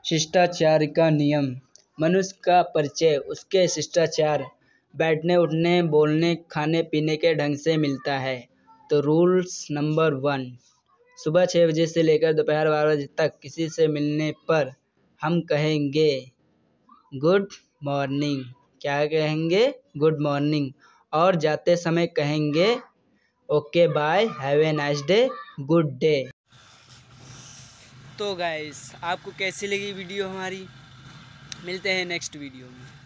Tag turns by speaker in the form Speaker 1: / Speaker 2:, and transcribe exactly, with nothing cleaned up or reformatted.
Speaker 1: शिष्टाचार का नियम। मनुष्य का परिचय उसके शिष्टाचार, बैठने उठने बोलने खाने पीने के ढंग से मिलता है। तो रूल्स नंबर वन, सुबह छः बजे से लेकर दोपहर बारह बजे तक किसी से मिलने पर हम कहेंगे गुड मॉर्निंग। क्या कहेंगे? Good morning. और जाते समय कहेंगे okay bye, have a nice day, good day. तो गाइस, आपको कैसी लगी वीडियो हमारी? मिलते हैं नेक्स्ट वीडियो में।